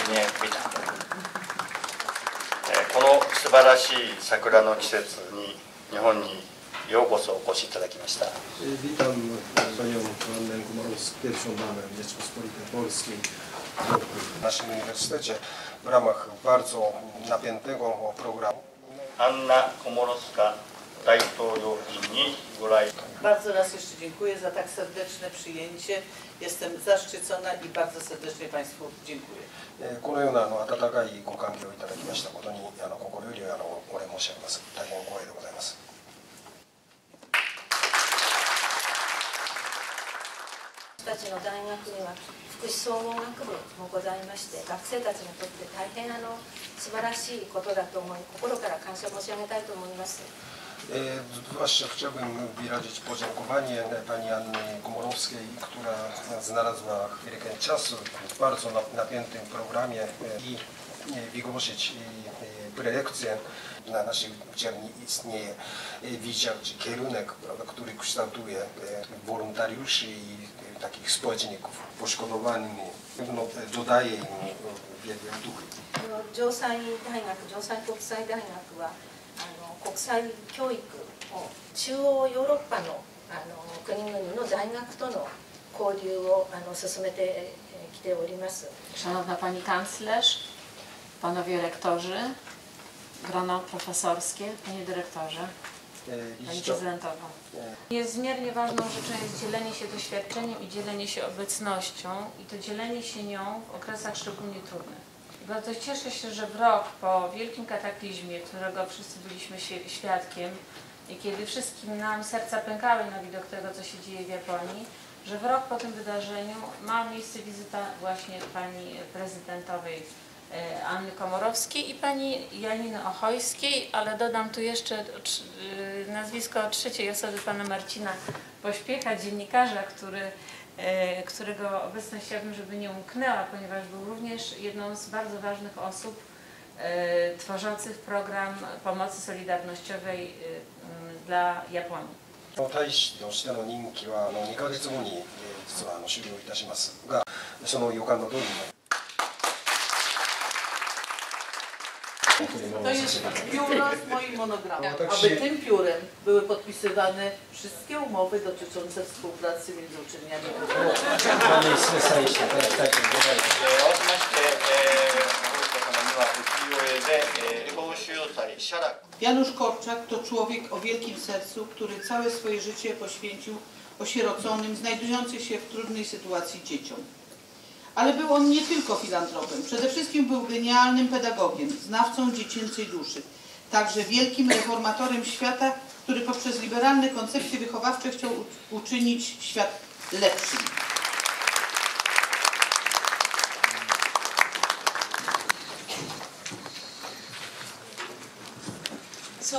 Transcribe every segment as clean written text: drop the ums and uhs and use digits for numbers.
年見たこの素晴らしい桜の季節に日本にようこそお越しいただきました。 Witam panią Annę Komorowską, pierwszą damę Rzeczypospolitej Polskiej w naszym uniwersytecie w ramach bardzo napiętego programu. Anna Komorowska,大統領府にご来。 Bardzo raz jeszcze dziękuję za tak serdeczne przyjęcie. Jestem zaszczycona i bardzo serdecznie Państwu dziękuję. このような温かいご歓迎をいただきましたことに心よりお礼申し上げます。大変光栄でございます。 私たちの大学には福祉総合学部もございまして、学生たちにとって大変素晴らしいことだと思い、心から感謝申し上げたいと思います。 Zwłaszcza chciałbym wyrazić podziękowanie pani Anny Komorowskiej, która znalazła chwilkę czasu w bardzo napiętym programie i wygłosić prelekcję. Na naszej uczelni istnieje wizja czy kierunek, który kształtuje wolontariuszy i takich społeczników poszkodowanych, dodaje im wiele duchy. Josai国際大学は国際教育を中央ヨーロッパの国々の大学との交流を進めてきております。 Szanowna Pani Kanclerz, Panowie Rektorzy, grono profesorskie, Panie Dyrektorze, Pani Prezydentowa. Niezmiernie ważną rzeczą jest dzielenie się doświadczeniem i dzielenie się obecnością i to dzielenie się nią w okresach szczególnie trudnych. Bardzo cieszę się, że w rok po wielkim kataklizmie, którego wszyscy byliśmy świadkiem i kiedy wszystkim nam serca pękały na widok tego, co się dzieje w Japonii, że w rok po tym wydarzeniu ma miejsce wizyta właśnie pani prezydentowej Anny Komorowskiej i pani Janiny Ochojskiej, ale dodam tu jeszcze nazwisko trzeciej osoby, pana Marcina Pośpiecha, dziennikarza, którego obecność chciałabym, żeby nie umknęła, ponieważ był również jedną z bardzo ważnych osób tworzących program pomocy solidarnościowej dla Japonii. 大使としての任期は2ヶ月後に実は終了いたしますが、その予感の通りに To jest pióro w moim monogramie. Aby tym piórem były podpisywane wszystkie umowy dotyczące współpracy między uczelniami. Janusz Korczak to człowiek o wielkim sercu, który całe swoje życie poświęcił osieroconym, znajdującym się w trudnej sytuacji dzieciom. Ale był on nie tylko filantropem, przede wszystkim był genialnym pedagogiem, znawcą dziecięcej duszy, także wielkim reformatorem świata, który poprzez liberalne koncepcje wychowawcze chciał uczynić świat lepszym. So,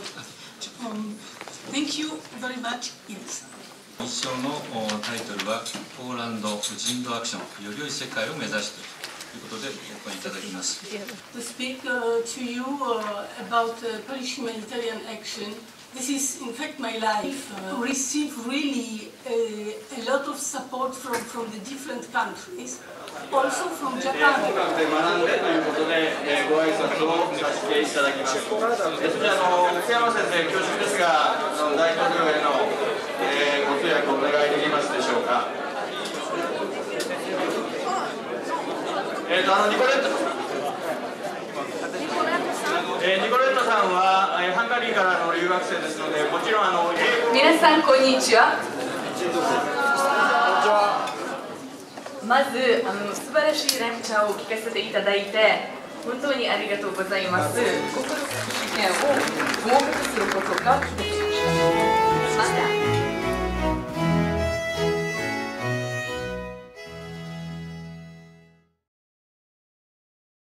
thank you very much. Yes. 一章のタイトルは「ポーランド人道アクションより良い世界を目指して」ということでお答えいただきます。 To speak to you about Polish Humanitarian Action. This is in fact my life. Receive really a lot of support from the different countries, also from Japan. 学んでということでご挨拶をさせていただきます。それ内山先生、恐縮ですが大統領へのご通訳お願いできますでしょうか。ニコレットさんはハンガリーからの留学生ですので、もちろん英語。 皆さんこんにちは。まず素晴らしいレクチャーを聞かせていただいて本当にありがとうございます。